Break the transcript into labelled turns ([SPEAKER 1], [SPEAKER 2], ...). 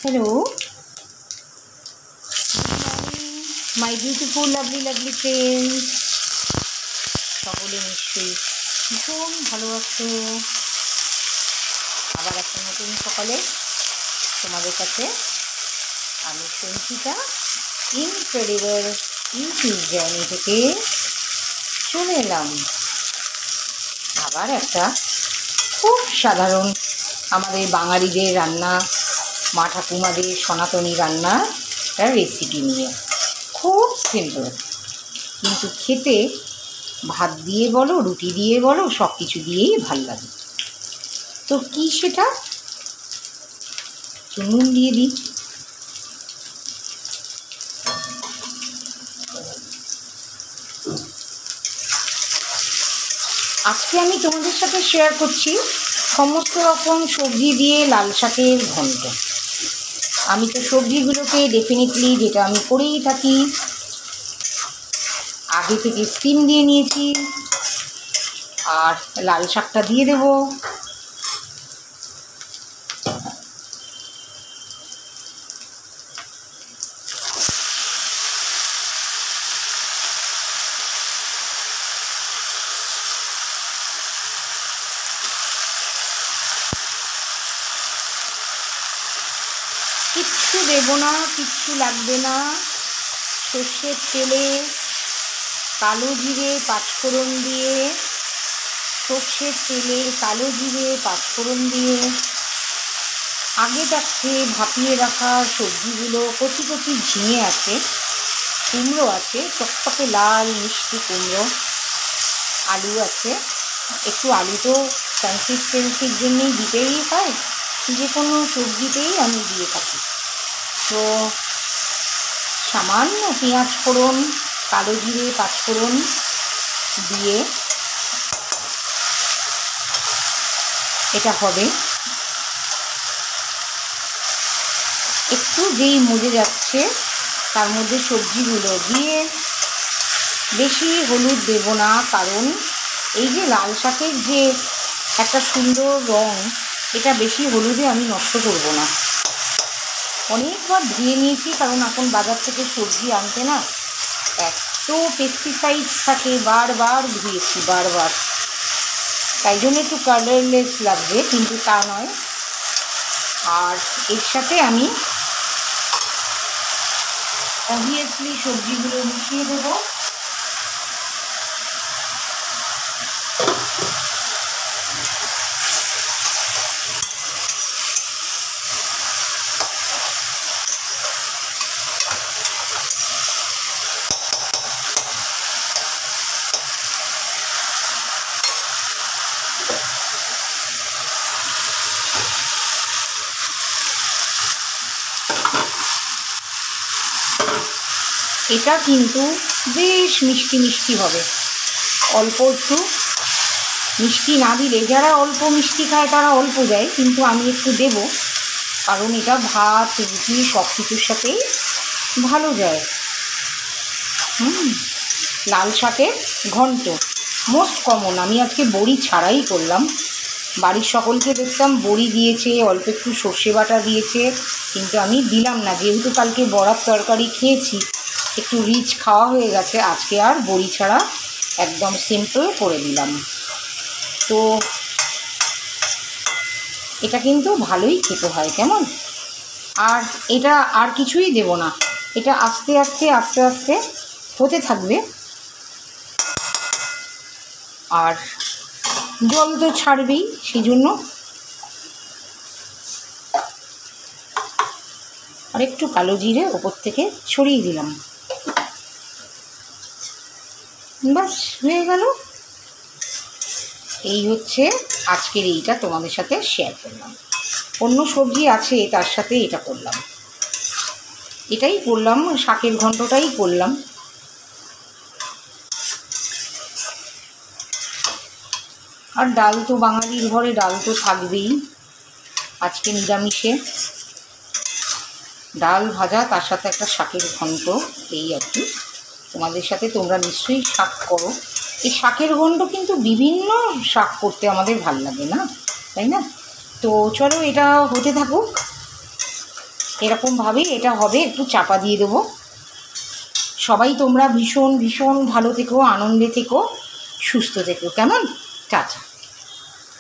[SPEAKER 1] Hello, my beautiful, lovely friends. সকলে নিশ্চয়ই ভীষণ ভালো আছো। আবার একটা নতুন সকালে তোমাদের কাছে আমি সঞ্চিতা ইনক্রেডিবল ইউটিউব জার্নি থেকে চলে এলাম। আবার একটা খুব সাধারণ আমাদের বাঙালিদের রান্না, মা ঠাকুমাদের সনাতনী রান্নার একটা রেসিপি নিয়ে। খুব সিম্পল, কিন্তু খেতে ভাত দিয়ে বলো, রুটি দিয়ে বলো, সব কিছু দিয়েই ভাল লাগে। তো কি সেটা? নুন দিয়ে দিই। আজকে আমি তোমাদের সাথে শেয়ার করছি সমস্ত রকম সবজি দিয়ে লাল শাকের ঘন্ট। আমি তো সবজিগুলোকে ডেফিনেটলি, যেটা আমি করেই থাকি, আগে থেকে স্টিম দিয়ে নিয়েছি। আর লাল শাকটা দিয়ে দেব। কিচ্ছু দেবো না, কিচ্ছু লাগবে না। সর্ষের তেলে কালো জিরে পাঁচফোড়ন দিয়ে, সর্ষের তেলে কালো জিরে পাঁচফোড়ন দিয়ে আগে থাকতে ভাপিয়ে রাখা সবজিগুলো, কচি কচি ঝিঙে আছে, কুমড়ো আছে, চকচকে লাল মিষ্টি কুমড়ো, আলু আছে। একটু আলু তো কনসিস্টেন্সির জন্যই দিতেই হয়, যে কোনো সবজিতেই আমি দিয়ে থাকি। তো সামান্য পেঁয়াজ ফোড়ন, কালো জিরে পাঁচফোড়ন দিয়ে এটা হবে। একটু যেই মজে যাচ্ছে তার মধ্যে সবজিগুলো দিয়ে, বেশি হলুদ দেব না, কারণ এই যে লাল শাকের যে একটা সুন্দর রং, এটা বেশি হলুদে আমি নষ্ট করব না। অনেকবার ধুয়ে নিয়েছি, কারণ এখন বাজার থেকে সবজি আনতে না এত পেস্টিসাইড থাকে, বারবার ধুয়েছি বারবার, তাই জন্য একটু কালারলেস লাগবে, কিন্তু তা নয়। আর এর সাথে আমি অবভিয়াসলি সবজিগুলো মিশিয়ে দেবো। এটা কিন্তু বেশ মিষ্টি মিষ্টি হবে। অল্প একটু মিষ্টি না দিলে, যারা অল্প মিষ্টি খায় তারা অল্প দেয়, কিন্তু আমি একটু দেব, কারণ এটা ভাত রুটি সব কিছুর সাথেই ভালো যায়। লাল শাকের ঘন্ট মোস্ট কমন। আমি আজকে বড়ি ছাড়াই করলাম। বাড়ির সকলকে দেখতাম বড়ি দিয়েছে, অল্প একটু সর্ষে বাটা দিয়েছে, কিন্তু আমি দিলাম না, যেহেতু কালকে বড়ার তরকারি খেয়েছি, একটু রিচ খাওয়া হয়ে গেছে। আজকে আর বড়ি ছাড়া একদম সিম্পল করে দিলাম। তো এটা কিন্তু ভালোই খেতে হয়, কেমন। আর এটা আর কিছুই দেব না, এটা আস্তে আস্তে আস্তে আস্তে হতে থাকবে। আর জল তো ছাড়বেই, সেই জন্য আর একটু কালো জিরে ওপর থেকে ছড়িয়ে দিলাম। বাস হয়ে গেল। এই হচ্ছে আজকের এইটা তোমাদের সাথে শেয়ার করলাম। অন্য সবজি আছে, তার সাথে এটা করলাম, এটাই করলাম, শাকের ঘন্টটাই করলাম। আর ডাল তো বাঙালির ঘরে ডাল তো থাকবেই। আজকে নিরামিষে ডাল ভাজা, তার সাথে একটা শাকের ঘন্ট, এই আর কি। তোমাদের সাথে, তোমরা নিশ্চয়ই শাক করো। এই শাকের ঘন্ট কিন্তু বিভিন্ন শাক করতে আমাদের ভাল লাগে না, তাই না? তো চলো এটা হতে থাকুক। এরকমভাবেই এটা হবে। একটু চাপা দিয়ে দেবো। সবাই তোমরা ভীষণ ভীষণ ভালো থেকো, আনন্দে থেকো, সুস্থ থেকো, কেমন? টাটা।